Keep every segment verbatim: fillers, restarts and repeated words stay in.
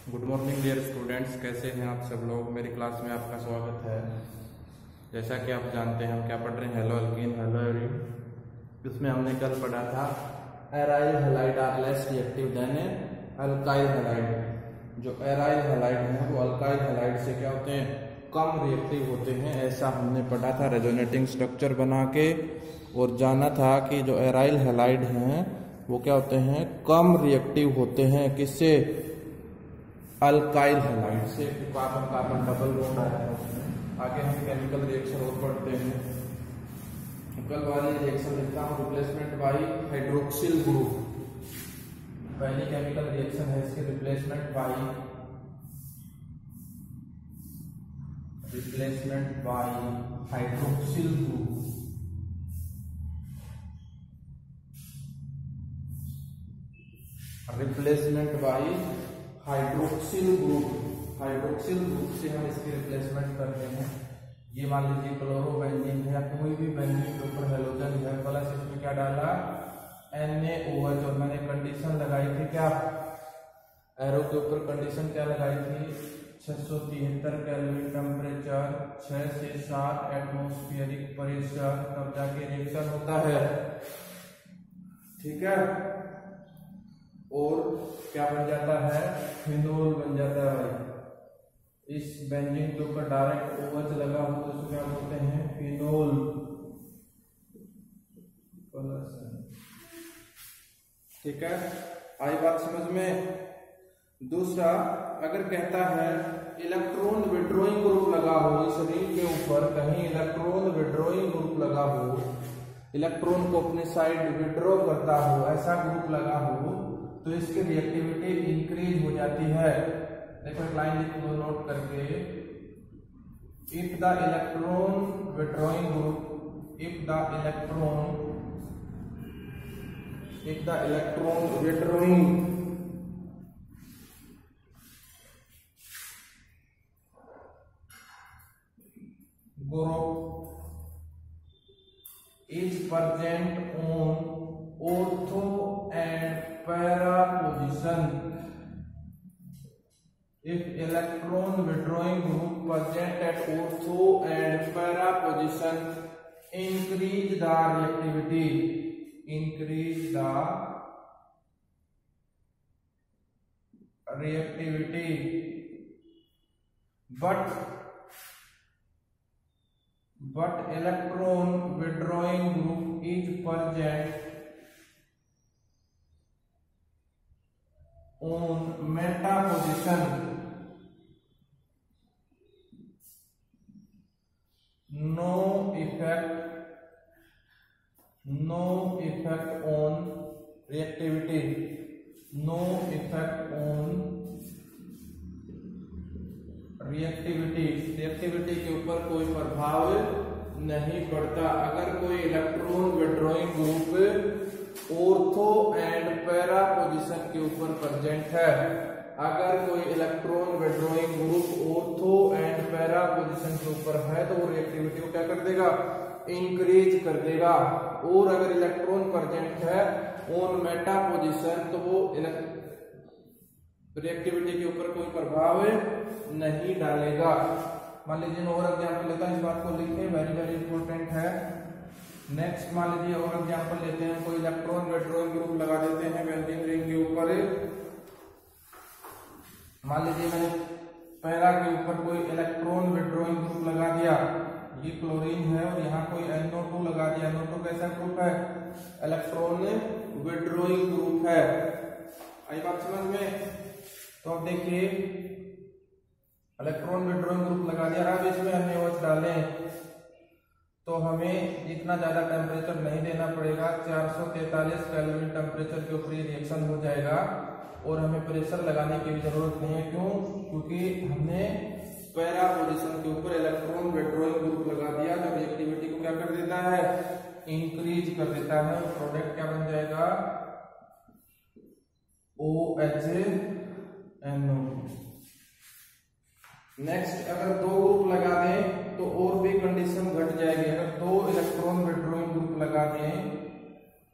Good morning dear students, कैसे हैं आप सब लोग। मेरी क्लास में आपका स्वागत है। जैसा कि आप जानते हैं हम क्या पढ़ रहे हैं, हेलो अल्कीन, हेलो एरिन। इसमें हमने कल पढ़ा था aryl halide are less reactive than alkyl halide. जो एराइल हैलाइड हैं वो अल्काइल हैलाइड से क्या होते हैं, कम रिएक्टिव होते हैं, ऐसा हमने पढ़ा था रेजोनेटिंग स्ट्रक्चर बना के। और जाना था कि जो एराइल हैलाइड हैं वो क्या होते हैं, कम रिएक्टिव होते हैं, किससे, अल्काइल हैलाइड से। कार्बन कार्बन डबल बॉन्ड आया है उसमें। आगे हम केमिकल रिएक्शन और पढ़ते हैं। कल वाली रिएक्शन लिखता हूँ, रिप्लेसमेंट बाई हाइड्रोक्सिल ग्रुप। पहली केमिकल रिएक्शन है इसकी replacement by replacement by hydroxyl group. Replacement by hydroxyl group. Hydroxyl group से हम इसकी रिप्लेसमेंट करते हैं। ये मान लीजिए क्लोरोबेंजीन है या कोई भी बेंजीन के ऊपर हेलोजन है, प्लस इसमें क्या डाला, एन ए ओ एच। और मैंने कंडीशन लगाई थी क्या, एरो के ऊपर कंडीशन क्या लगाई थी, छह सौ तिहत्तर केल्विन टेम्परेचर, छह से सात एटमॉस्फेरिक प्रेशर, तब जाके रिएक्शन होता है। ठीक है, और क्या बन जाता है, फिनोल बन जाता है भाई। इस बेंजीन के ऊपर डायरेक्ट ओएच लगा हो तो क्या बोलते हैं, फिनोल। ठीक है, आई बात समझ में। दूसरा, अगर कहता है इलेक्ट्रॉन विड्रॉइंग ग्रुप लगा हो इस रिंग के ऊपर, कहीं इलेक्ट्रॉन विड्रॉइंग ग्रुप लगा हो, इलेक्ट्रॉन को अपने साइड विड्रॉ करता हो, ऐसा ग्रुप लगा हो तो इसकी रिएक्टिविटी इंक्रीज हो जाती है। देखो एक लाइन लिख लो नोट करके, if the electron withdrawing group if the electron if the electron withdrawing group is present on ortho and para position, if electron withdrawing group present at ortho and para position, increase the reactivity increase the reactivity but but electron withdrawing group is present on meta position, no effect no effect on reactivity no effect on reactivity reactivity के ऊपर कोई प्रभाव नहीं पड़ता। अगर कोई electron withdrawing group ortho and para position के ऊपर प्रेजेंट है, अगर कोई electron withdrawing group ortho and para position के ऊपर है तो वो रिएक्टिविटी को क्या कर देगा, इंक्रीज कर देगा। और अगर इलेक्ट्रॉन प्रेजेंट है ऑन मेटा पोजीशन तो वो रिएक्टिविटी के ऊपर कोई प्रभाव नहीं डालेगा। मान लीजिए और एग्जाम्पल लेता है, इस बात को लिखें, वेरी वेरी इंपॉर्टेंट है। नेक्स्ट मान लीजिए और एग्जांपल लेते हैं, कोई इलेक्ट्रॉन विड्रॉइंग ग्रुप लगा देते हैं बेंजीन रिंग के ऊपर। मान लीजिए मैंने पैरा के ऊपर कोई इलेक्ट्रॉन विड्रॉइंग ग्रुप लगा दिया, ये क्लोरीन है, और यहाँ कोई एन ओ टू लगा दिया। एन ओ टू कैसा ग्रुप है, इलेक्ट्रॉन विड्रॉइंग ग्रुप है। आई बात समझ में। तो अब देखिए इलेक्ट्रॉन विड्रॉइंग ग्रुप लगा दिया, अब इसमें हमने ओएच डालें तो हमें इतना ज्यादा टेम्परेचर नहीं देना पड़ेगा, चार सौ तैतालीस केल्विन टेम्परेचर के ऊपर रिएक्शन हो जाएगा और हमें प्रेशर लगाने की भी जरूरत नहीं है। क्यों, क्योंकि हमने पैरा पोजीशन के ऊपर इलेक्ट्रॉन विड्रॉइंग ग्रुप लगा दिया जो रिएक्टिविटी को क्या कर देता है, इंक्रीज कर देता है। प्रोडक्ट क्या बन जाएगा, O H N O. Next, अगर दो ग्रुप लगा दें तो और भी कंडीशन घट जाएगी। अगर दो इलेक्ट्रॉन विड्रॉइंग ग्रुप लगा दें,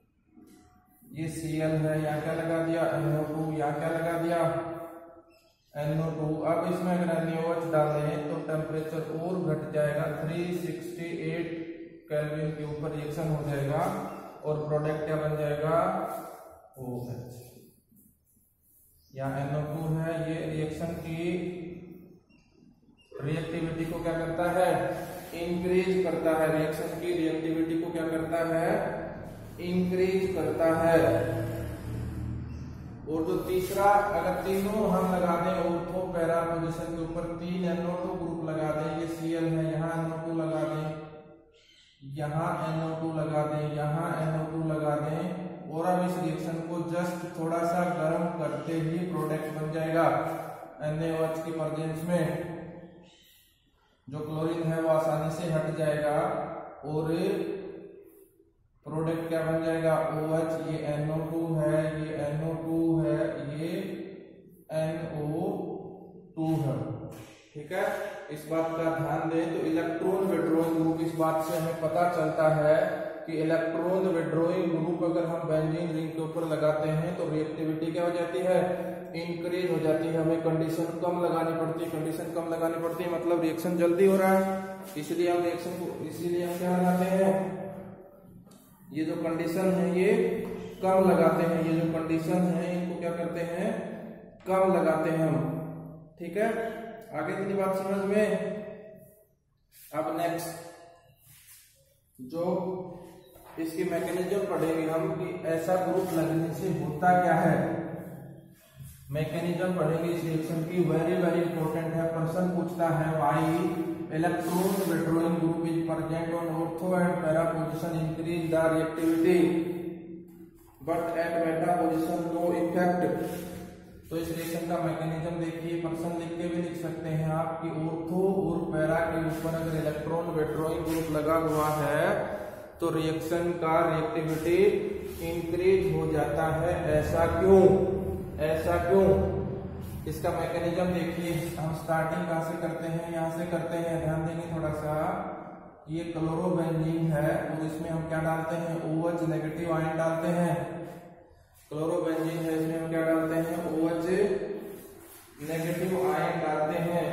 ये सी एल है, यहाँ क्या लगा दिया, एन ओ टू, यहाँ क्या लगा दिया, एन ओ टू। अब इसमें अगर एन ए ओ एच डालें तो टेम्परेचर और घट जाएगा, थ्री सिक्सटी एट केल्विन के ऊपर रिएक्शन हो जाएगा और प्रोडक्ट क्या बन जाएगा, ओ एच। यहाँ एन ओ टू है, ये रिएक्शन की रिएक्टिविटी को क्या करता है, इंक्रीज करता है। रिएक्शन की रिएक्टिविटी को क्या करता है, इंक्रीज करता है। और जो तीसरा, अगर तीनों हम लगा दें ऑर्थो पैरा पोजीशन के ऊपर, तीन एन ओ टू ग्रुप लगा दें, ये सी एल है, यहाँ एन ओ टू लगा दें, यहाँ एन ओ टू लगा दें, यहाँ एन ओ टू लगा दें, और अब इस रिएक्शन को जस्ट थोड़ा सा गर्म करते ही प्रोडक्ट बन जाएगा एन ए ओ एच की प्रेजेंस में। जो क्लोरीन है वो आसानी से हट जाएगा और प्रोडक्ट क्या बन जाएगा, ओ एच। ये एन ओ टू है, ये एन ओ टू है, ये एन ओ टू है। ठीक है, इस बात का ध्यान दें। तो इलेक्ट्रॉन विड्रॉइंग ग्रुप, इस बात से हमें पता चलता है कि इलेक्ट्रॉन विड्रॉइंग ग्रुप अगर हम बेंजीन रिंग के ऊपर लगाते हैं तो रिएक्टिविटी क्या हो जाती है, इंक्रीज हो जाती है। हमें कंडीशन कम लगानी पड़ती है, कंडीशन कम लगानी पड़ती है मतलब रिएक्शन जल्दी हो रहा है, इसलिए हम रिएक्शन को, इसीलिए हम क्या लगाते हैं, ये जो कंडीशन है ये कम लगाते हैं। ये जो कंडीशन है इनको क्या करते हैं, कम लगाते हैं हम। ठीक है, आगे की बात समझ में। अब नेक्स्ट जो इसकी मैकेनिज्म पढ़ेंगे हम कि ऐसा ग्रुप लगने से होता क्या है, मैकेनिज्म पढ़ेंगे इस रिएक्शन की। वेरी वेरी इंपॉर्टेंट है, पर्सन पूछता है why electron withdrawing group is present on ortho and para position increase the reactivity but at beta position no effect. तो इस रिएक्शन का मैकेनिज्म देखिए, पर्सन लिख के भी लिख सकते हैं आप कि ऑर्थो और पैरा के ऊपर अगर इलेक्ट्रॉन विड्रॉइंग ग्रुप लगा हुआ है तो रिएक्शन का रिएक्टिविटी इंक्रीज हो जाता है। ऐसा क्यों, ऐसा क्यों, इसका मैकेनिज्म देखिए। हम स्टार्टिंग कहां से करते हैं, यहां से करते हैं, ध्यान देंगे थोड़ा सा। ये क्लोरोबेंजीन है और इसमें हम क्या डालते हैं, OH नेगेटिव आयन डालते हैं। क्लोरोबेंजीन है, इसमें हम क्या डालते हैं, OH नेगेटिव आयन डालते हैं।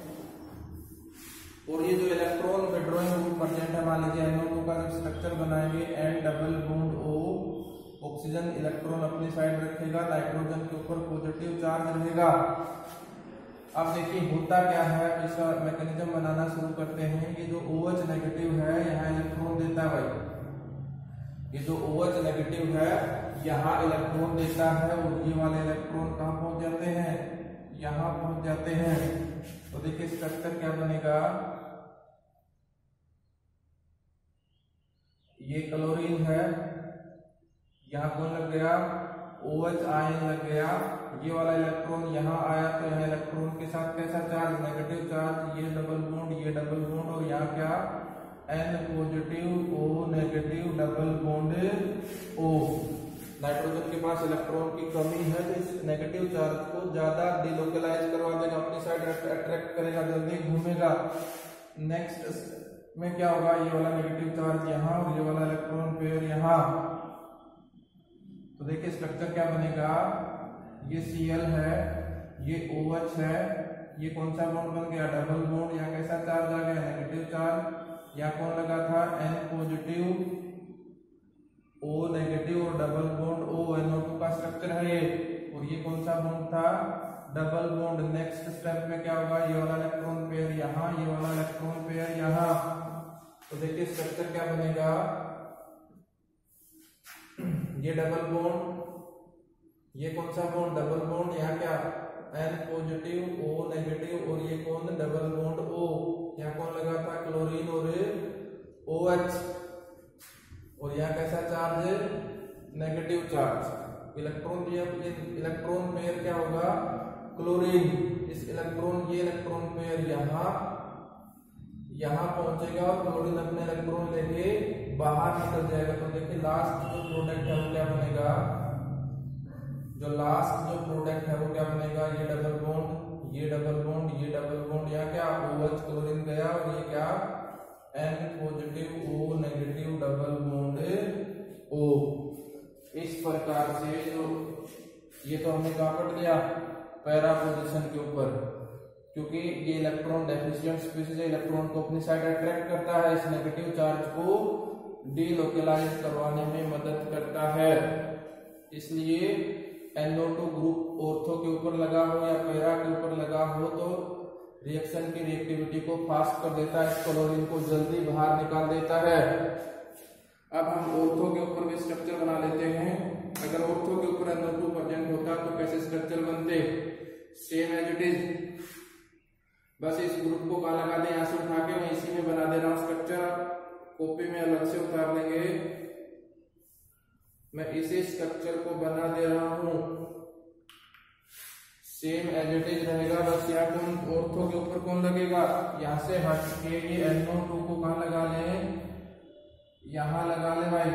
और ये जो इलेक्ट्रॉन विड्रॉइंग ग्रुप प्रेजेंट है, मान लीजिए एन ओ टू का जो स्ट्रक्चर बनाएंगे, N double bond O, oxygen electron अपनी साइड रखेगा, नाइट्रोजन के ऊपर पॉजिटिव चार्ज रहेगा। अब देखिए होता क्या है, इसका मैकेनिज्म बनाना शुरू करते हैं। ये जो OH नेगेटिव है यहाँ इलेक्ट्रॉन देता है भाई, ये जो OH नेगेटिव है यहाँ इलेक्ट्रॉन देता है और ये वाले इलेक्ट्रॉन कहाँ पहुंच जाते हैं, यहाँ पहुंच जाते हैं। तो देखिए स्ट्रक्चर क्या बनेगा, ये क्लोरीन है, यहाँ कौन लग गया, OH आयन लग गया। ये वाला इलेक्ट्रॉन यहाँ आया तो यहाँ इलेक्ट्रॉन के साथ कैसा चार्ज, नेगेटिव चार्ज, ये डबल बॉन्ड, ये डबल बॉन्ड, और यहाँ क्या N positive O negative double bond O। Nitrogen के पास इलेक्ट्रॉन की कमी है तो इस नेगेटिव चार्ज को ज्यादा डिलोकलाइज करवा देगा, अपनी साइड अट्रैक्ट करेगा, जल्दी घूमेगा। नेक्स्ट में क्या होगा, ये वाला नेगेटिव चार्ज यहाँ और ये वाला इलेक्ट्रॉन पेयर यहाँ। तो देखिए स्ट्रक्चर क्या बनेगा, ये Cl है, ये OH है, ये कौन सा बॉन्ड बन गया, डबल बॉन्ड। यहाँ कैसा चार्ज आ गया, नेगेटिव चार्ज। यहाँ कौन लगा था, N पॉजिटिव O नेगेटिव और double bond O, N O two का स्ट्रक्चर है ये। और ये कौन सा बॉन्ड था, डबल बॉन्ड। नेक्स्ट स्टेप में क्या होगा, ये वाला इलेक्ट्रॉन पेयर यहाँ, ये वाला इलेक्ट्रॉन पेयर यहाँ। तो देखिए स्ट्रक्चर क्या बनेगा, ये डबल बॉन्ड, ये कौन सा बॉन्ड, डबल बॉन्ड, यहाँ क्या N पॉजिटिव O नेगेटिव और ये कौन, डबल बॉन्ड O। यहाँ कौन लगा था, क्लोरीन और OH। और यहाँ कैसा चार्ज है, नेगेटिव चार्ज। इलेक्ट्रॉन दिया, ये इलेक्ट्रॉन पेयर क्या होगा, क्लोरीन। इस इलेक्ट्रॉन, ये इलेक्ट्रॉन पेयर यहाँ यहाँ पहुंचेगा और क्लोरीन अपने इलेक्ट्रॉन लेके बाहर निकल जाएगा। तो देखिए लास्ट जो प्रोडक्ट है वो क्या बनेगा, जो लास्ट जो प्रोडक्ट है वो क्या बनेगा, ये डबल बॉन्ड, ये डबल बॉन्ड, ये डबल बॉन्ड, यहाँ क्या OH क्लोरीन गया और ये क्या N positive O negative double bond O। इस प्रकार से जो ये तो हमने कहा पढ़ लिया। पैरा पोजीशन के ऊपर, क्योंकि ये इलेक्ट्रॉन डेफिशिएंट स्पीशीज इलेक्ट्रॉन को अपनी साइड अट्रैक्ट करता है, इस नेगेटिव चार्ज को डीलोकलाइज करवाने में मदद करता है। इसलिए N O two group ortho के ऊपर लगा हो या पैरा के ऊपर लगा हो तो रिएक्शन की रिएक्टिविटी को फास्ट कर देता है, क्लोरीन को जल्दी बाहर निकाल देता है। अब हम ऑर्थो के ऊपर भी स्ट्रक्चर बना लेते हैं। अगर ऑर्थो के ऊपर एन ओ टू प्रेजेंट होता तो कैसे स्ट्रक्चर बनते, सेम एज इट इज, बस इस ग्रुप को कहाँ लगा दें, यहाँ से उठा के मैं इसी में बना दे रहा हूँ स्ट्रक्चर, कॉपी में अलग से उतार लेंगे, मैं इसी स्ट्रक्चर को बना दे रहा हूँ, सेम एज इट इज रहेगा। बस यहाँ कौन ऑर्थो के ऊपर कौन लगेगा, यहाँ से हट के ये एन ओ टू को कहाँ लगा लें, यहाँ लगा ले भाई,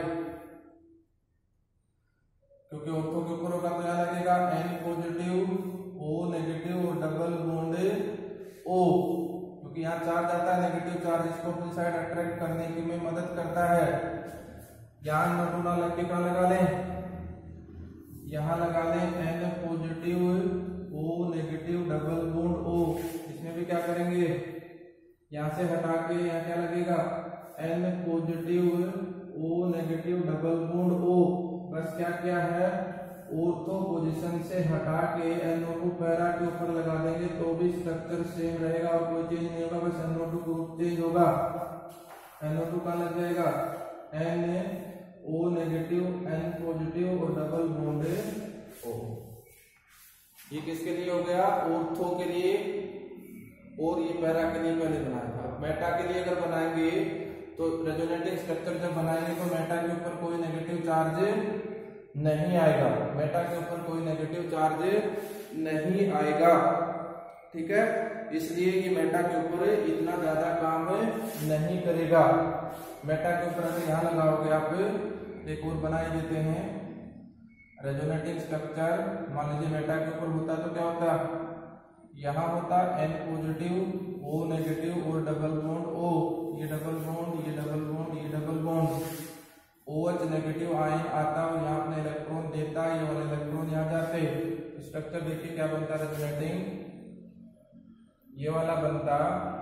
क्योंकि ऑर्थो के ऊपर होगा तो यहाँ लगेगा एन पॉजिटिव ओ नेगेटिव और डबल बॉन्ड ओ, क्योंकि यहाँ चार्ज आता है नेगेटिव चार्ज, इसको अपनी साइड अट्रैक्ट करने की में मदद करता है। यहाँ नोटू ना लग के कहाँ लगा लें, यहाँ लगा लें N positive O negative double bond O. इसमें भी क्या करेंगे, यहाँ से हटा के यहाँ क्या लगेगा N positive O negative double bond O. बस क्या क्या है, ऑर्थो पोजीशन से हटा के एन ओ टू पैरा के ऊपर लगा देंगे तो भी स्ट्रक्चर सेम रहेगा और कोई चेंज नहीं होगा, बस N O two group change होगा। एन ओ टू कहाँ लग जाएगा, N O negative N positive और डबल बॉन्ड ओ। ये किसके लिए हो गया, ऑर्थो के लिए, और ये पैरा के लिए पहले बनाया था। मेटा के लिए अगर बनाएंगे तो रेजोनेटिंग स्ट्रक्चर जब बनाएंगे तो मेटा के ऊपर कोई नेगेटिव चार्ज नहीं आएगा, मेटा के ऊपर कोई नेगेटिव चार्ज नहीं आएगा, ठीक है। इसलिए ये मेटा के ऊपर इतना ज्यादा काम नहीं करेगा। मेटा के ऊपर अगर यहाँ लगाओगे आप, एक और बना देते हैं रेजोनेटिंग स्ट्रक्चर, मान लीजिए मेटा के ऊपर होता तो क्या होता, यहाँ होता एन पॉजिटिव ओ नेगेटिव और डबल बॉन्ड ओ, ये डबल बॉन्ड ये डबल बॉन्ड ये double bond, OH negative ion आता और यहाँ अपने इलेक्ट्रॉन देता, ये वाले इलेक्ट्रॉन यहाँ जाते। स्ट्रक्चर देखिए क्या बनता है रेजोनेटिंग, ये वाला बनता,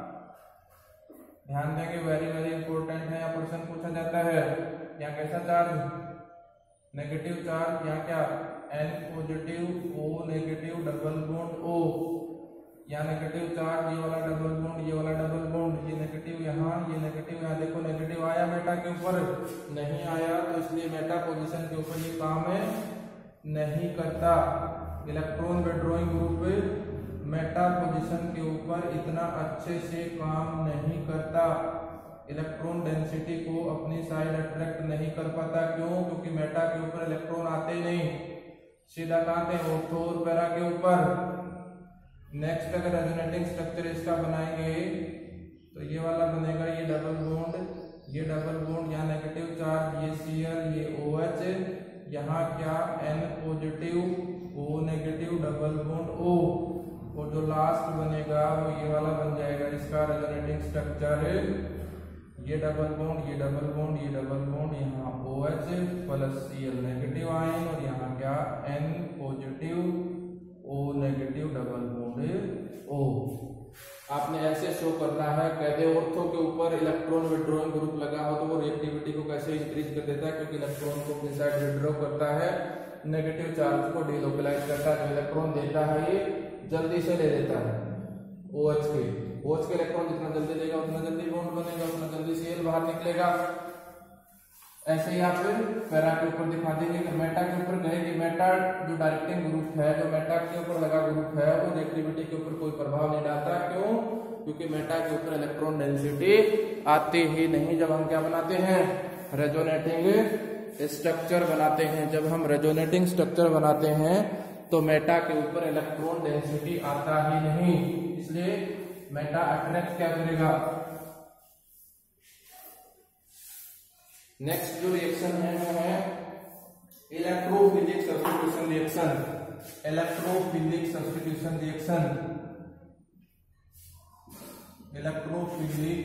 ध्यान देंगे वेरी वेरी इंपॉर्टेंट है, यहाँ क्वेश्चन पूछा जाता है। यहाँ कैसा चार्ज, नेगेटिव चार्ज, यहाँ क्या N positive O negative double bond O, यहाँ नेगेटिव चार्ज, ये वाला डबल बॉन्ड ये वाला डबल बॉन्ड, ये नेगेटिव यहाँ ये नेगेटिव यहाँ, देखो नेगेटिव आया मेटा के ऊपर, नहीं आया, तो इसलिए मेटा पोजीशन के ऊपर ये काम है नहीं करता। Electron withdrawing group meta position के ऊपर इतना अच्छे से काम नहीं करता, इलेक्ट्रॉन डेंसिटी को अपनी साइड अट्रैक्ट नहीं कर पाता। क्यों, क्योंकि मेटा के ऊपर इलेक्ट्रॉन आते नहीं, सीधा कहाँ थे, ऑर्थो और पैरा के ऊपर। नेक्स्ट अगर रेजोनेटिंग स्ट्रक्चर इसका बनाएंगे तो ये वाला बनेगा, ये डबल बॉन्ड ये डबल बॉन्ड, यहाँ नेगेटिव चार्ज ये Cl ये OH, यहाँ क्या N positive O negative double bond O, और जो लास्ट बनेगा वो ये वाला बन जाएगा इसका रेजोनेटिंग स्ट्रक्चर, ये डबल बॉन्ड ये डबल बॉन्ड ये डबल बॉन्ड, यहाँ OH plus Cl negative ion, और यहाँ क्या N positive O negative double bond O। आपने ऐसे शो करना है, कहते ऑर्थो के ऊपर इलेक्ट्रॉन विड्रॉइंग ग्रुप लगा हो तो वो रिएक्टिविटी को कैसे इंक्रीज कर देता है, क्योंकि इलेक्ट्रॉन को अपनी साइड विड्रॉ करता है, नेगेटिव चार्ज को डीलोकलाइज करता है, जो इलेक्ट्रॉन देता है ये जल्दी से ले लेता है। OH के OH के इलेक्ट्रॉन जितना जल्दी देगा उतना जल्दी बॉन्ड बनेगा, उतना जल्दी Cl बाहर निकलेगा। ऐसे ही आप पैरा के ऊपर दिखा देंगे कि मेटा के ऊपर गए कि मेटा जो डायरेक्टिंग ग्रुप है, जो मेटा के ऊपर लगा ग्रुप है, वो रिएक्टिविटी के ऊपर कोई प्रभाव नहीं डालता। क्यों, क्योंकि मेटा के ऊपर इलेक्ट्रॉन डेंसिटी आती ही नहीं। जब हम क्या बनाते हैं, रेजोनेटिंग स्ट्रक्चर बनाते हैं, जब हम रेजोनेटिंग स्ट्रक्चर बनाते हैं तो मेटा के ऊपर इलेक्ट्रॉन डेंसिटी आता ही नहीं, इसलिए मेटा अट्रैक्ट क्या करेगा। नेक्स्ट जो रिएक्शन है वो है electrophilic substitution reaction. Electrophilic substitution reaction electrophilic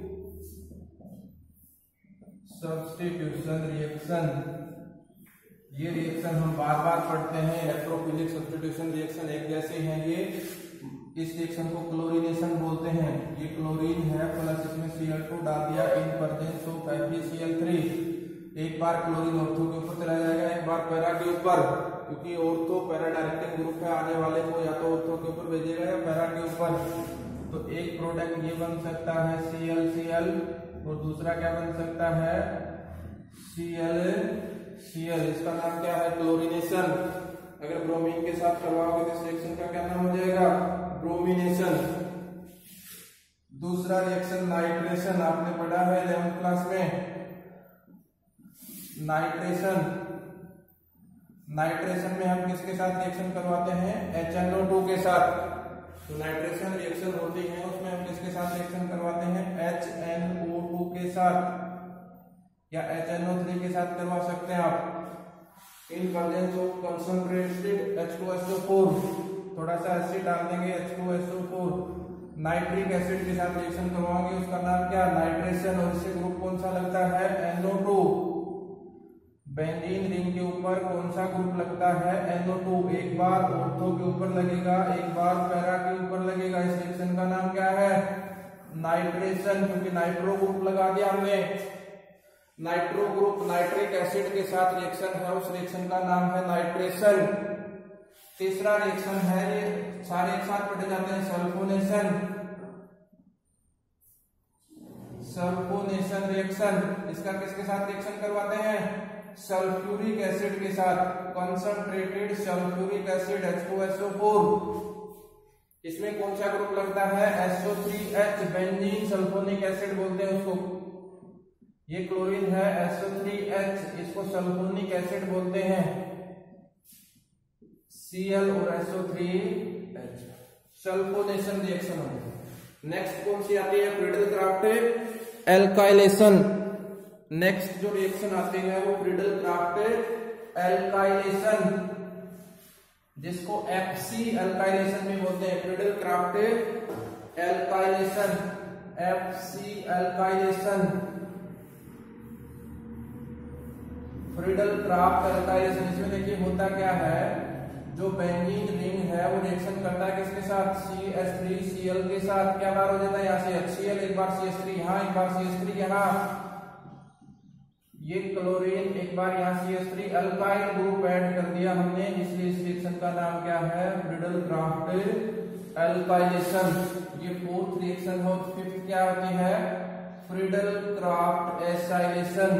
substitution reaction ये रिएक्शन हम बार बार पढ़ते हैं, इलेक्ट्रोफिलिक सब्स्टिट्यूशन रिएक्शन एक जैसे हैं ये। इस रिएक्शन को क्लोरीनेशन बोलते हैं। ये क्लोरीन है प्लस इसमें सी एल टू डाल दिया in presence of F E C L three. एक बार क्लोरीन ऑर्थो के ऊपर चला जाएगा, एक बार पैरा के ऊपर, क्योंकि ऑर्थो पैरा डायरेक्टिंग ग्रुप है, आने वाले को या तो ऑर्थो के ऊपर भेजेगा या पैरा के ऊपर। तो एक प्रोडक्ट ये बन सकता है सी एल सी एल, और दूसरा क्या बन सकता है सी एल सी एल। इसका नाम क्या है क्लोरीनेशन। अगर ब्रोमीन के साथ करवाओगे तो इस रिएक्शन का क्या नाम हो जाएगा ब्रोमिनेशन। दूसरा रिएक्शन नाइट्रेशन, आपने पढ़ा है इलेवेंथ क्लास में नाइट्रेशन। नाइट्रेशन में हम किसके साथ रिएक्शन करवाते हैं एच एन ओ टू के साथ। तो नाइट्रेशन रिएक्शन होती है उसमें हम किसके साथ रिएक्शन करवाते हैं एच एन ओ टू के साथ या एच एन ओ थ्री के साथ करवा सकते हैं आप। In presence of concentrated H two S O four, थोड़ा सा एसिड डाल देंगे H two S O four, nitric acid के साथ रिएक्शन करवाओगे, उसका नाम क्या नाइट्रेशन। और इससे ग्रुप कौन सा लगता है N O two. Benzene ring के ऊपर कौन सा ग्रुप लगता है एन ओ टू। एक बार ऑर्थो के ऊपर लगेगा, एक बार पैरा के ऊपर लगेगा। इस रिएक्शन का नाम क्या है नाइट्रेशन, क्योंकि नाइट्रो ग्रुप लगा दिया हमने। नाइट्रो ग्रुप नाइट्रिक एसिड के साथ रिएक्शन है, उस रिएक्शन का नाम है नाइट्रेशन। तीसरा रिएक्शन है, ये सारे एक साथ पढ़े जाते हैं, सल्फोनेशन। सल्फोनेशन रिएक्शन, इसका किसके साथ रिएक्शन करवाते हैं सल्फ्यूरिक एसिड के साथ, concentrated sulphuric acid H two S O four. इसमें कौन सा ग्रुप लगता है S O three H, benzene sulphonic acid बोलते हैं उसको। ये क्लोरीन है एस ओ थ्री एच, इसको सल्फोनिक एसिड बोलते हैं। सी एल और S O three H, sulphonation reaction हो गया। नेक्स्ट कौन सी आती है फ्रीडल क्राफ्ट एल्काइलेशन। नेक्स्ट जो रिएक्शन आती है वो फ्रीडल क्राफ्ट एल्काइलेशन, जिसको एफ सी एल्काइलेशन भी बोलते हैं। Friedel Crafts alkylation, F C alkylation, Friedel Crafts alkylation. इसमें देखिए होता क्या है, जो बेंजीन रिंग है वो रिएक्शन करता है किसके साथ C H three C L के साथ। क्या बार हो जाता है यहाँ से एच सी एल, एक बार सी एच थ्री यहाँ, एक बार सी एच थ्री यहाँ। ये क्लोरीन एक बार यहाँ C H three alkyl group add कर दिया हमने, इसलिए इस रिएक्शन का नाम क्या है फ्रीडल क्राफ्ट एल्काइलेशन। ये फोर्थ रिएक्शन हो। फिफ्थ क्या होती है Friedel Crafts acylation,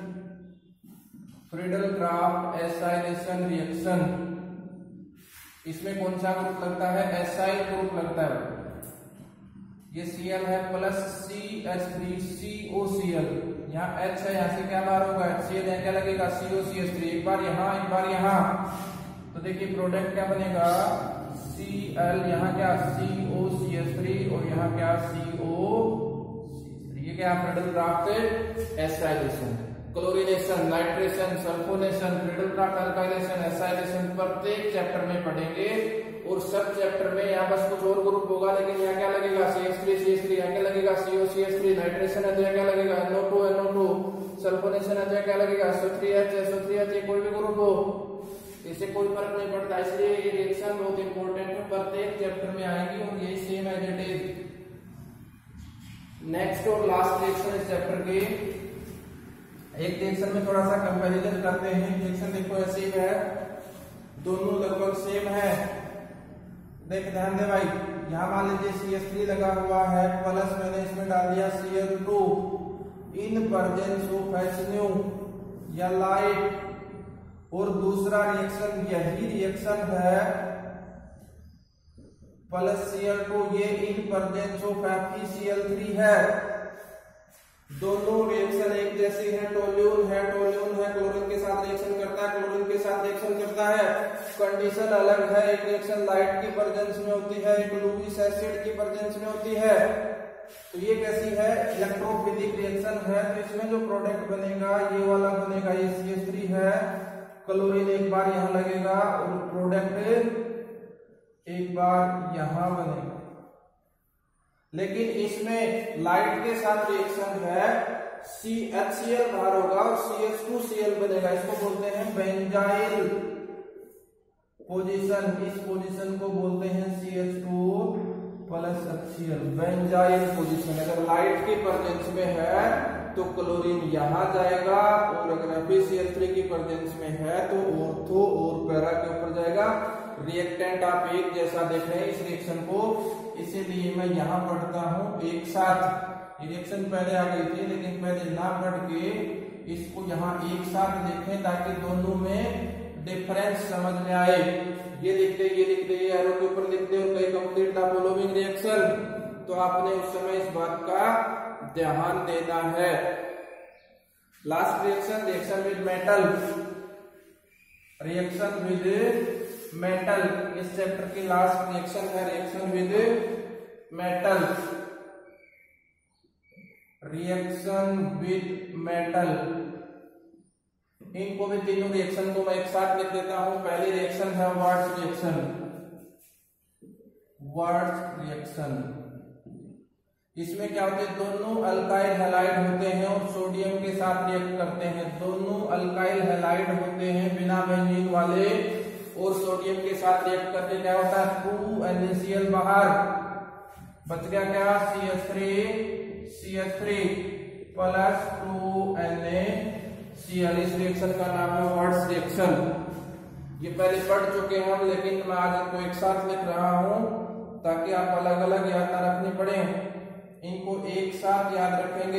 Friedel Crafts acylation reaction. इसमें कौन सा ग्रुप लगता है एसाइल ग्रुप लगता है। ये सी एल है plus C H three C O C L, यहाँ H है, यहाँ से क्या बार होगा एच सी एल, यहाँ क्या लगेगा C O C H three, एक बार यहाँ एक बार यहाँ। तो देखिए प्रोडक्ट क्या बनेगा सी एल, यहाँ क्या सी ओ सी एच थ्री और यहाँ क्या सी ओ सी एच थ्री। ये क्या Friedel Crafts acylation. Chlorination, nitration, sulphonation, Friedel Crafts alkylation, acylation प्रत्येक चैप्टर में पढ़ेंगे। और सब चैप्टर में यहाँ बस कुछ और ग्रुप होगा, लेकिन यहाँ क्या लगेगा C H three C H three, यहाँ क्या लगेगा C O C H three, nitration है तो यहाँ क्या लगेगा N O two N O two, sulphonation है तो यहाँ क्या लगेगा S O three H S O three H. कोई भी ग्रुप हो इससे कोई फर्क नहीं पड़ता, इसलिए ये रिएक्शन बहुत इंपॉर्टेंट है, प्रत्येक चैप्टर में आएगी और यही same as it is. Next और लास्ट रिएक्शन इस चैप्टर के, एक रिएक्शन में थोड़ा सा कंपैरिजन करते हैं। रिएक्शन देखो ऐसी है, दोनों लगभग सेम है। देख ध्यान दे भाई, यहाँ मान लीजिए सी एच थ्री लगा हुआ है प्लस मैंने इसमें डाल दिया C L two in presence of H nu या लाइट। और दूसरा रिएक्शन यही रिएक्शन है प्लस सी एल टू, ये in presence of F E C L three है। दोनों रिएक्शन एक जैसी है, टोल्यून है टोल्यून है क्लोरीन के साथ रिएक्शन करता है, क्लोरीन के साथ रिएक्शन करता है। कंडीशन अलग है, एक रिएक्शन लाइट की प्रेजेंस में होती है, एक लुईस एसिड की प्रेजेंस में होती है। तो ये कैसी है इलेक्ट्रोफिलिक रिएक्शन है। तो इसमें जो प्रोडक्ट बनेगा ये वाला बनेगा, ये सी एच थ्री है, क्लोरीन एक बार यहाँ लगेगा और प्रोडक्ट एक बार यहाँ बनेगा। लेकिन इसमें लाइट के साथ रिएक्शन है, सी एच सी एल बाहर होगा और C H two C L बनेगा, इसको बोलते हैं बेंजाइल पोजीशन। इस पोजीशन को बोलते हैं C H two plus H C L, benzyl position. अगर लाइट की प्रेजेंस में है तो क्लोरीन यहां जाएगा, और अगर F E C L three की प्रेजेंस में है तो ऑर्थो और पैरा के ऊपर जाएगा। रिएक्टेंट आप एक जैसा देख रहे हैं इस रिएक्शन को, इसीलिए मैं यहां पढ़ता हूं एक साथ। रिएक्शन पहले आ गई थी लेकिन पहले ना पढ़ के इसको यहाँ एक साथ देखें ताकि दोनों में डिफरेंस समझ में आए। ये लिख दे, ये लिख दे, ये एरो के ऊपर लिख दे और कई कंप्लीट द फॉलोइंग रिएक्शन, तो आपने उस समय इस बात का ध्यान देना है। Last reaction, reaction with metal, reaction with metal इस चैप्टर की लास्ट रिएक्शन है, reaction with metal, reaction with metal. इनको भी तीनों रिएक्शन को मैं एक साथ लिख देता हूं। पहली रिएक्शन है वर्ड्स रिएक्शन, वर्ड्स रिएक्शन। इसमें क्या होते हैं, दोनों अल्काइल हैलाइड होते हैं और सोडियम के साथ रिएक्ट करते हैं। दोनों अल्काइल हैलाइड होते हैं बिना बेंजीन वाले, और सोडियम के साथ रिएक्ट करके क्या होता है, two N A C L बाहर, बच गया क्या, C H three C H three plus two N A C L. इस रिएक्शन का नाम है वर्ड्स रिएक्शन। ये पहले पढ़ चुके हैं हम, लेकिन मैं आज इनको एक साथ लिख रहा हूं ताकि आप अलग अलग याद ना रखने पड़े, इनको एक साथ याद रखेंगे।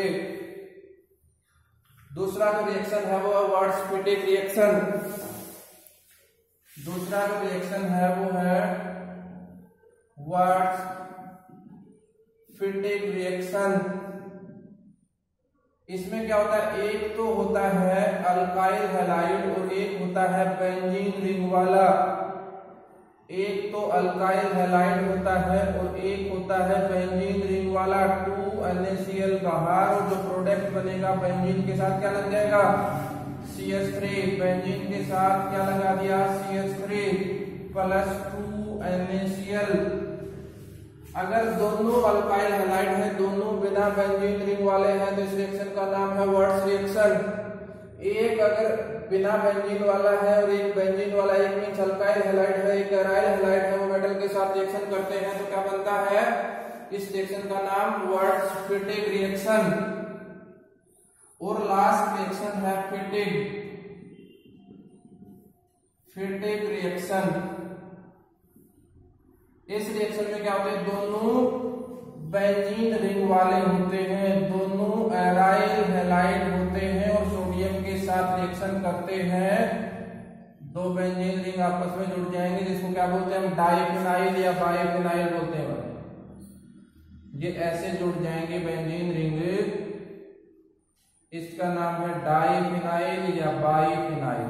दूसरा जो रिएक्शन है वो वर्ड्स फिटिक रिएक्शन। दूसरा जो रिएक्शन है वो है वर्ड्स फिटिक रिएक्शन। इसमें क्या होता है, एक तो होता है अल्काइल हैलाइड और एक होता है बेंजीन रिंग वाला। एक तो अल्काइल हैलाइड होता है और एक होता है बेंजीन रिंग वाला, two N A C L बाहर, और जो प्रोडक्ट बनेगा बेंजीन के साथ क्या लग जाएगा, सी एच थ्री। बेंजीन के साथ क्या लगा दिया, C H three plus two N A C L. अगर दोनों अल्काइल हैलाइड हैं, दोनों बिना बेंजीन रिंग वाले हैं, तो इस रिएक्शन का नाम है वर्ड्स रिएक्शन। एक अगर बिना बेंजीन वाला है और एक बेंजीन वाला, एक मींस अल्काइल हैलाइड है, एक एराइल हैलाइड है, वो मेटल के साथ रिएक्शन करते हैं तो क्या बनता है, इस रिएक्शन का नाम वर्ड्स फिटिक रिएक्शन। और लास्ट रिएक्शन है फिटिक फिटिक रिएक्शन। इस रिएक्शन में क्या होते हैं, दोनों बेंजीन रिंग वाले होते हैं, दोनों एराइल हैलाइड होते हैं और सोडियम के साथ रिएक्शन करते हैं। दो बेंजीन रिंग आपस में जुड़ जाएंगे, जिसको क्या बोलते हैं हम, डाइफिनाइल या बाइफिनाइल बोलते हैं। ये ऐसे जुड़ जाएंगे बेंजीन रिंग, इसका नाम है डाइफिनाइल या biphenyl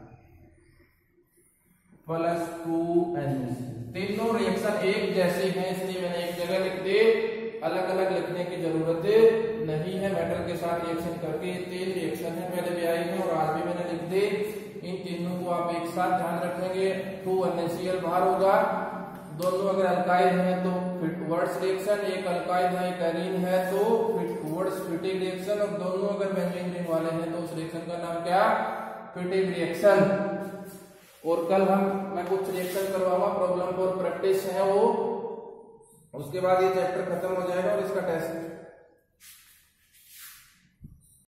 plus two N C. तीनों रिएक्शन एक जैसी हैं, इसलिए मैंने एक जगह लिख दी, अलग अलग लिखने की जरूरत नहीं है। मेटल के साथ रिएक्शन करके ये तीन रिएक्शन है, पहले भी आई है और आज भी मैंने लिख दी। इन तीनों को आप एक साथ ध्यान रखेंगे। Two N A C L बाहर होगा, दोनों अगर अल्काइल है तो वर्ड्स रिएक्शन, एक अल्काइल है एक एरीन है तो वर्ड्स फिटिक रिएक्शन, और दोनों अगर बेंजीन रिंग वाले हैं तो उस रिएक्शन का नाम क्या, फिटिक रिएक्शन। और कल हम मैं कुछ रिएक्शन करवाऊंगा, प्रॉब्लम फॉर प्रैक्टिस है वो, उसके बाद ये चैप्टर खत्म हो जाएगा और इसका टेस्ट